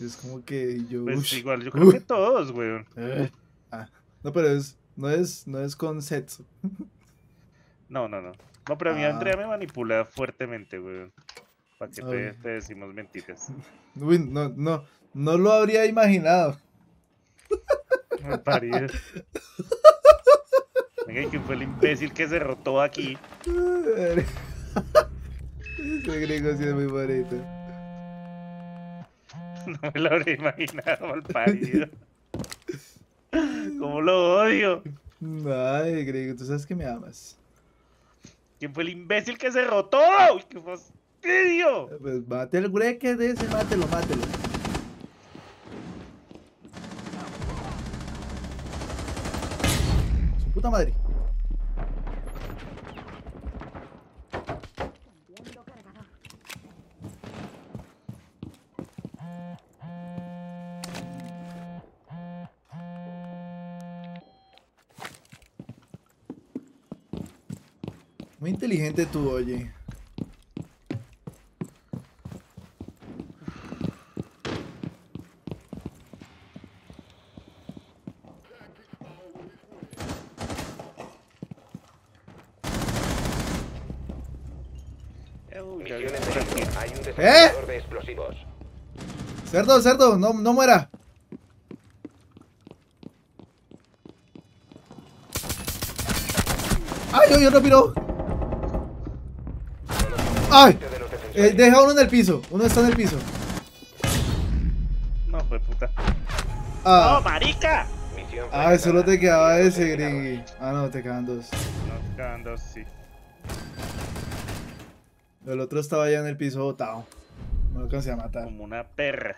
Es como que yo... Pues igual, yo creo que todos, weón. No, pero no es con sexo. No. No, pero a mí Ah, Andrea me manipula fuertemente, weón. ¿Para qué uy. te decimos mentiras? Uy, no lo habría imaginado. Me parido. Venga, ¿y quién fue el imbécil que se rotó aquí? Ese gringo sí es muy bonito. No me lo habría imaginado, mal parido. ¿Cómo lo odio? Ay, gringo, tú sabes que me amas. ¿Quién fue el imbécil que se rotó? ¡Uy, qué fastidio! Pues mate el greque de ese, mátelo. Su puta madre. Muy inteligente tú, oye. Uy, Misión en peligro. Hay un ¿Eh? desarrollador de explosivos. Cerdo, no muera. ¡Ay, yo no piro! ¡Ay! De los defensores. Deja uno en el piso. Uno está en el piso. No, fue puta. ¡No, Ah, marica! Misión solo te fracasada. quedaba Aliados ese, eliminados. gringui. Ah, no, te quedan dos. Nos quedan dos, sí. El otro estaba allá en el piso botado. No lo alcancé a matar. Como una perra.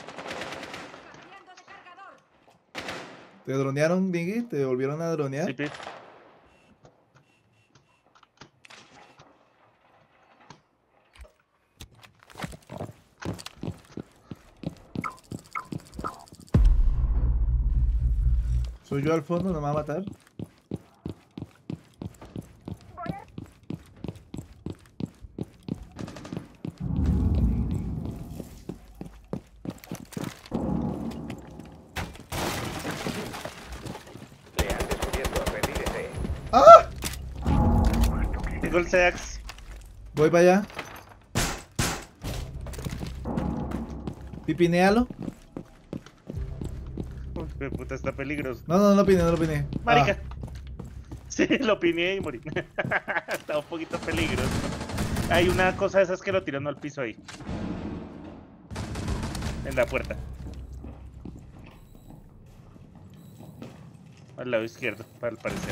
¿Te dronearon, gringui? ¿Te volvieron a dronear? Sí, pi. ¿Soy yo al fondo? ¿No me va a matar? Le han descubierto. Retírese. ¡Ah! Tengo el Seax. Voy para allá. Pipinéalo. Uy, qué puta, está peligroso. No lo opiné. Marica. Sí, lo opiné y morí. Está un poquito peligroso. Hay una cosa de esas que lo tiran al piso ahí. En la puerta. Al lado izquierdo, al parecer.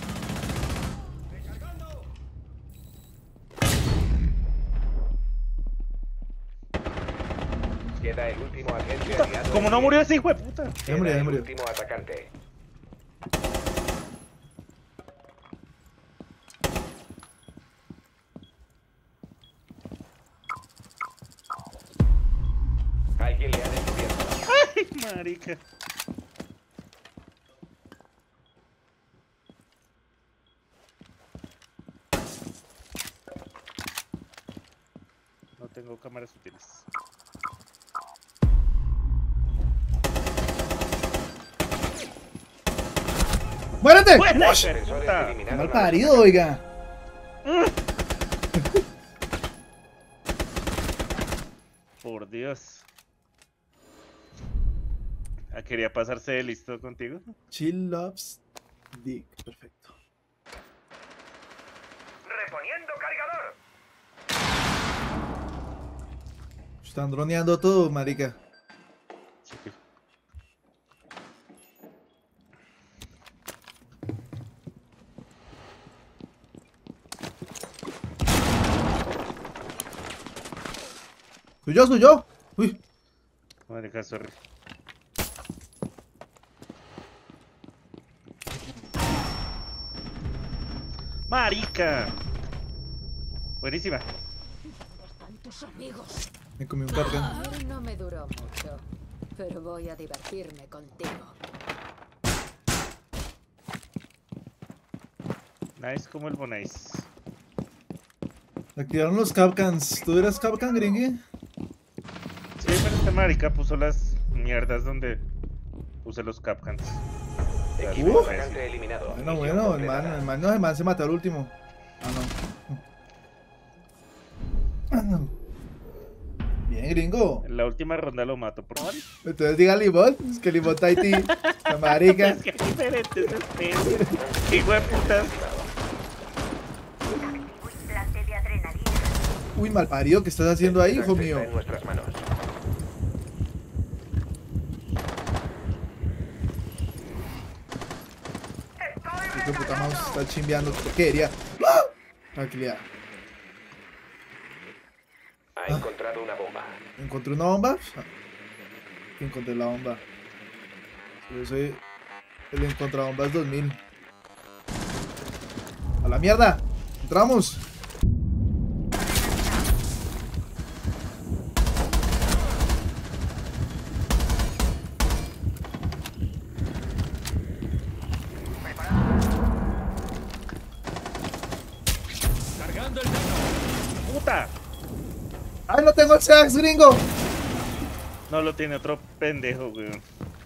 Queda el último agente aliado. Como no murió ese hijo de puta. Ya murió. El último atacante. Alguien le ha descubierto. Ay, marica. No tengo cámaras útiles. ¡Muérete! ¡Buena, ¡Ush! hijo de Defensores puta! eliminaron Mal a- parido, oiga. Por Dios. Ah, quería pasarse de listo contigo. Chill loves dick. Perfecto. Reponiendo cargador. Están droneando todo, marica. Sí, sí. Soy yo. Uy. Marica, sorry. Marica. Buenísima. ¿Dónde están tus amigos? Me comí un cargan. No me duró mucho, pero voy a divertirme contigo. Nice como el Bonais. Activaron los Capcans. ¿Tú eras Capcan, gringue? Sí, pero está marica puso las mierdas donde puse los capcans. Equipo Uf. atacante eliminado. Bueno, Misión bueno, completada. el man no, el man se mató al último. Ah, no. Ah, no. Bien, gringo. En la última ronda lo mato por favor. Entonces diga Limón, es que Limón Tahití, la marica. Es que hay diferentes especies. Hijo de putas. Implante de adrenalina. Uy, malparido, ¿qué estás haciendo ahí, hijo Está mío? en nuestras manos. Hijo de puta mouse, está chimbeando. ¿Qué quería? ¡Ah! Tranquilidad. Ha encontrado una bomba. ¿Encontré una bomba? Ah, encontré la bomba. Yo soy el encontrabombas 2000. ¡A la mierda! ¡Entramos! ¡Puta! ¡Ay, no tengo el sax, gringo! No lo tiene otro pendejo, weón.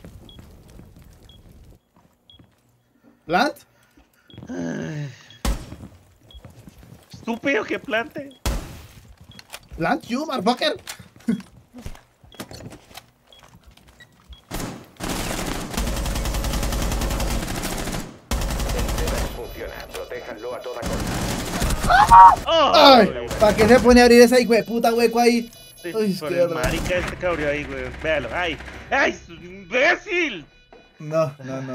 ¿Plant? Estúpido que plante. ¿Plant you, motherfucker? El T-Rex funciona. Protéjanlo a toda costa. ¡Oh! ¡Ay! ¿Para qué se pone a abrir esa hijo de puta hueco ahí? Sí, Uy, por qué el raro. marica este cabrió ahí, weón. Véalo. ¡Ay! ¡Ay! ¡Imbécil! No.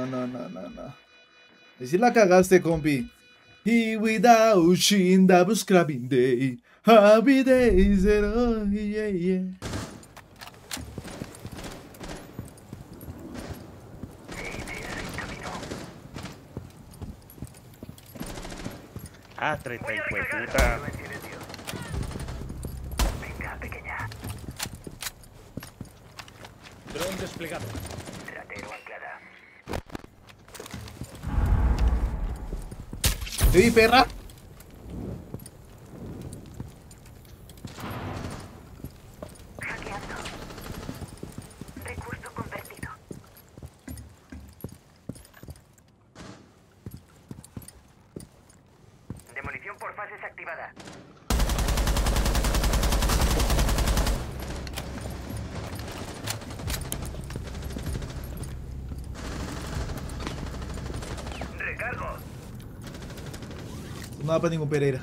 Y si la cagaste, compi. He without shin double scrubbing day. Happy days, oh, yeah, yeah. Ah, 30 hijo de puta. Venga, pequeña. Dron desplegado. Ratero anclada. ¿Te vi, perra? Hackeando. Recurso convertido. Demolición por fases activada. Recargo. No da para ningún Pereira.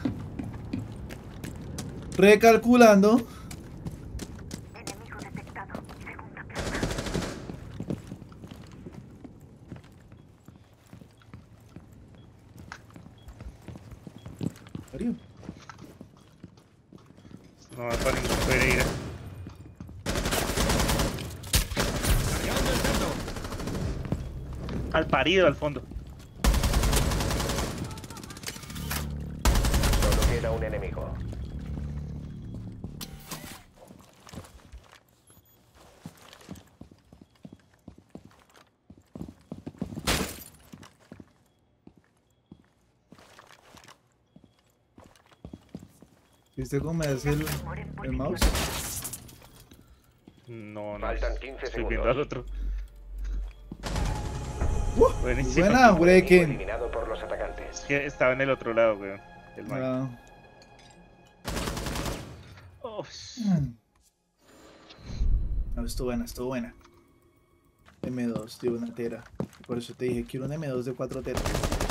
Recalculando. Enemigo detectado. Segunda plaza. Mario. No va para ningún Pereira. Cargando el dardo. Al parido al fondo. Solo queda un enemigo. ¿Viste cómo me hace el mouse? No, no. Faltan 15 Estoy viendo al otro. Buenísimo. Buena, Breaking. Eliminado por los atacantes. Es que estaba en el otro lado, weón. El man. Ah. Oh, No, estuvo buena, estuvo buena. M2 de una tera. Por eso te dije, quiero un M2 de 4 teras.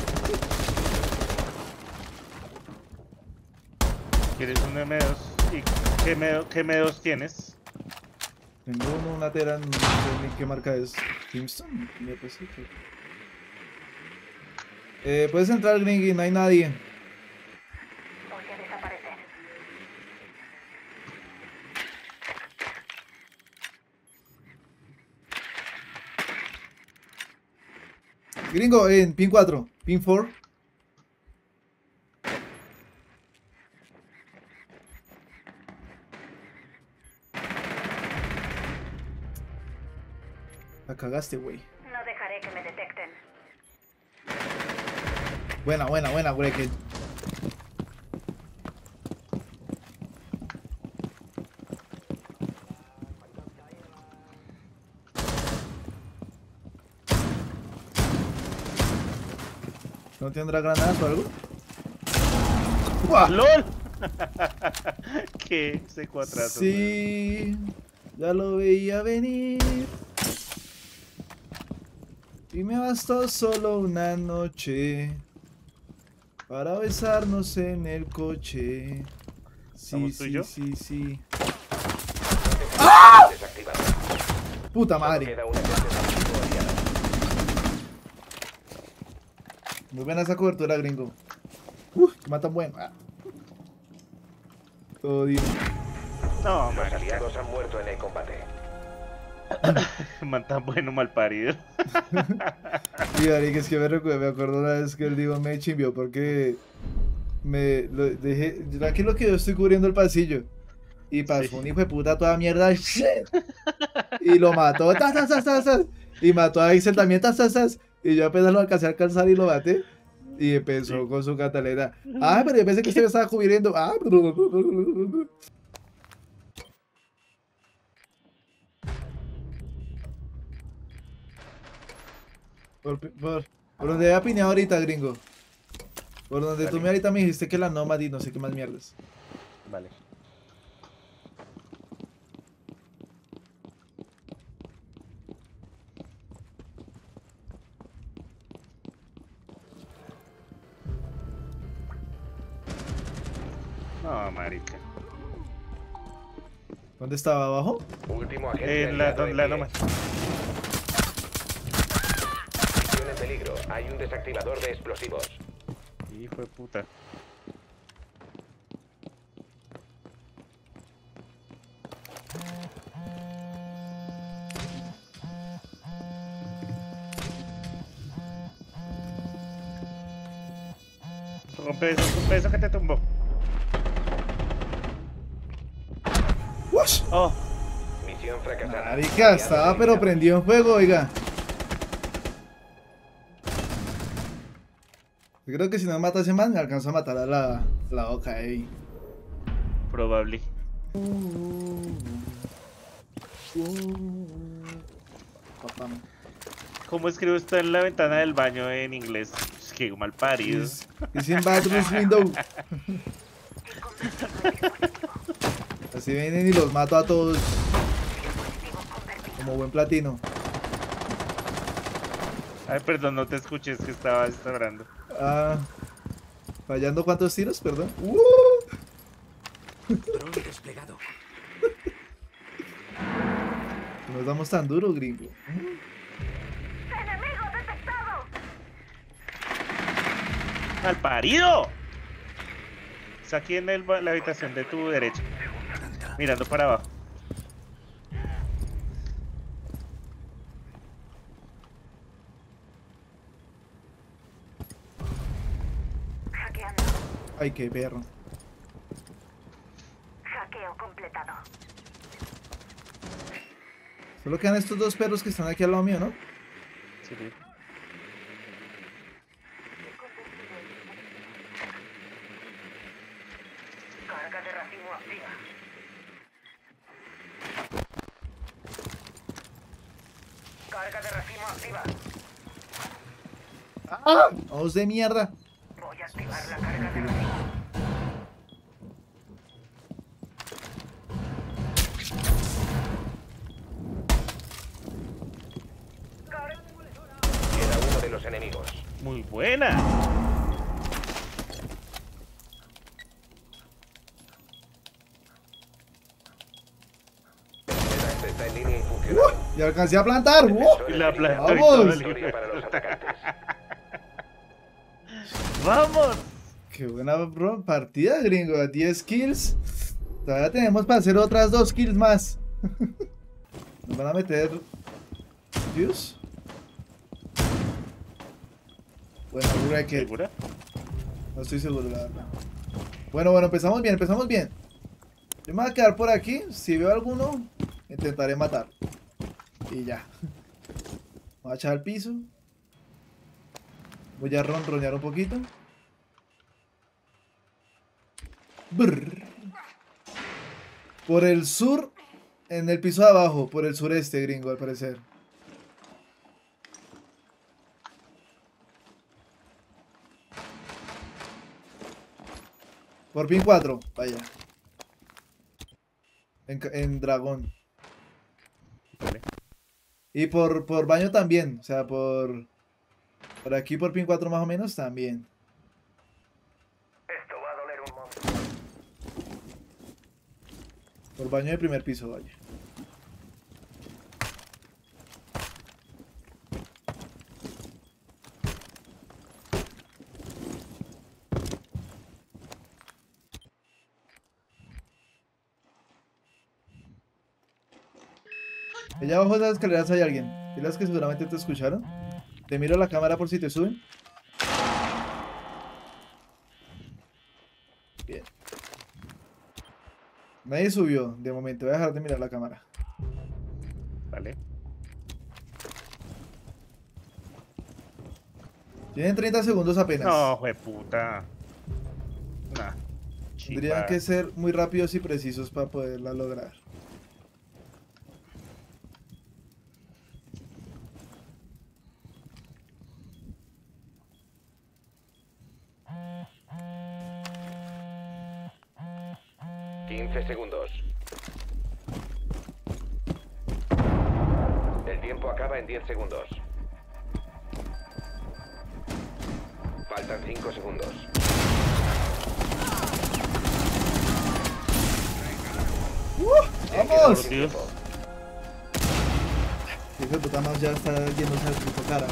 ¿Quieres un M2? ¿Y qué M2 tienes? Tengo una tera, no sé ni qué marca es. Kingston. Ya, pues, sí, sí. Puedes entrar, Gringy, no hay nadie. Voy a desaparecer. Gringo, en pin 4, pin 4. La cagaste, güey. No dejaré que me detecten. Buena, Breaking. ¿No tendrá granadas o algo? ¡Uah! ¡Lol! ¿Qué? Ese cuatrazo. Sí, ya lo veía venir. Y me bastó solo una noche para besarnos en el coche. Sí, ¿Vamos tú y sí, yo? sí, sí. Desactivado. Puta Solo madre. queda un agente activo aliado. Muy buena esa cobertura, gringo. Que matan bueno. Ah. Todo bien. No, Los marica. aliados han muerto en el combate. Man tan bueno, mal parido. Y Ari, que es que me acuerdo una vez que él dijo me chimbió porque me lo dejé. Aquí lo que yo estoy cubriendo el pasillo. Y pasó Sí. un hijo de puta toda mierda. Y lo mató. Tas, tas, tas, tas, tas. Y mató a Axel también. Tas, tas, tas. Y yo apenas lo alcancé a alcanzar y lo maté. Y empezó Sí. con su cataleta. Ah, pero yo pensé que usted me estaba cubriendo. Ah, por donde había pineado ahorita, gringo. Por donde tú Vale. me ahorita me dijiste que la Nomad y no sé qué más mierdas. Vale. No, marica. ¿Dónde estaba? ¿Abajo? Último agente En la, aliado donde la en pie. nomás. Misión en peligro. Hay un desactivador de explosivos. Hijo de puta. Rompe eso que te tumbó. ¡Wash! Oh, Misión fracasada. Marica, Aliados estaba pero eliminados. prendido en fuego, oiga. Yo creo que si no mata a ese man, me alcanza a matar a la Oka ahí. probable. Papá. ¿Cómo escribo esto en la ventana del baño en inglés? Es que mal parido. Es in bathroom window. Así vienen y los mato a todos. Como buen platino. Ay, perdón, no te escuché, es que estaba restaurando. Ah, fallando cuántos tiros, perdón. Dron desplegado. No nos damos tan duro, gringo. ¡Enemigo detectado! ¡Mal parido! Está aquí en la habitación de tu derecha. Mirando para abajo. Hackeando. Ay, qué perro. Hackeo completado. Solo quedan estos dos perros que están aquí al lado mío, ¿no? Sí, sí. Carga de racimo activa. Carga de racimo activa. ¡Vamos de mierda! Voy a activar la carga de racimo. Queda uno de los enemigos. Muy buena. Relax está en línea y funcionando. ¡Ya alcancé a plantar! Y la plantó y ¡Vamos! todo el- Victoria para los atacantes. ¡Vamos! ¡Qué buena partida, gringo! 10 kills. Todavía tenemos para hacer otras 2 kills más. Nos van a meter... ¿Dios? Bueno, Wrecked. ¿Segura? No estoy seguro, la verdad. Bueno, empezamos bien, empezamos bien. Yo me voy a quedar por aquí. Si veo alguno, intentaré matar. Y ya. Voy a echar al piso. Voy a ronronear un poquito. Brr. Por el sur, en el piso de abajo, por el sureste, gringo, al parecer. Por pin 4, vaya. En dragón. Vale. Y por baño también. O sea, por aquí por pin 4 más o menos también. Esto va a doler un montón. Por baño de primer piso, vaya. Allá abajo de las escaleras hay alguien. ¿Y las que seguramente te escucharon? Te miro la cámara por si te suben. Bien. Nadie subió de momento. Voy a dejar de mirar la cámara. Vale. Tienen 30 segundos apenas. No, jueputa. Nah. Tendrían que ser muy rápidos y precisos para poderla lograr. Segundos. El tiempo acaba en 10 segundos. Faltan 5 segundos. ¡Vamos! Dios. Hijo de puta más ya está yéndose al puto cara.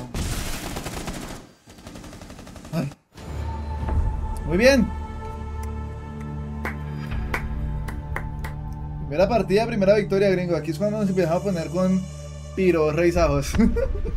Ay. Muy bien. Primera partida, primera victoria, gringo. Aquí es cuando nos empezamos a poner con piros reizajos.